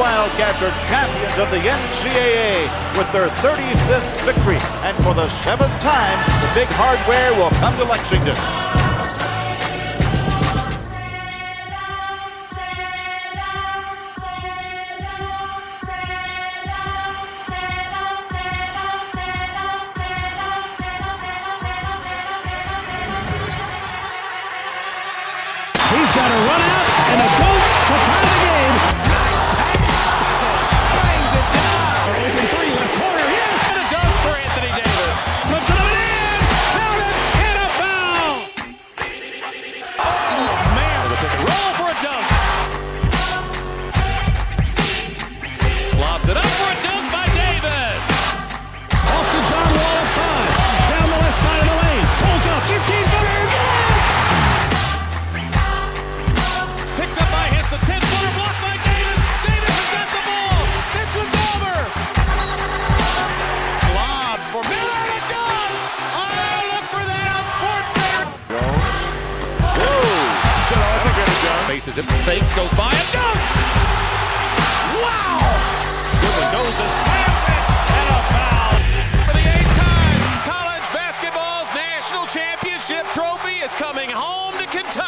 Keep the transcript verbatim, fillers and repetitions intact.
Wildcats are champions of the N C double A with their thirty-fifth victory. And for the seventh time, the big hardware will come to Lexington. He's got a run out and a dunk to tie the game. Nice pass. Bangs it down. Open three, left corner, yes. And a dunk for Anthony Davis. Puts it in, counted, and a foul. Oh, man. The pick and roll for a dunk. Lobs it up for a dunk by Davis. Off to John Wall at five. Down the left side of the lane. Pulls up, fifteen-footer. Picked up by Hits, a ten-footer blocked by Davis. Davis has got the ball. This one's over. Lobs for Miller and a dunk. Oh, look for that on Sports Center. Jones. Whoa. Said, oh, I think I got it. Faces it, fakes, goes by, a dunk. Wow. Goodwin goes and slams it, and a foul. For the eighth time, college basketball's national championship trophy is coming home to Kentucky.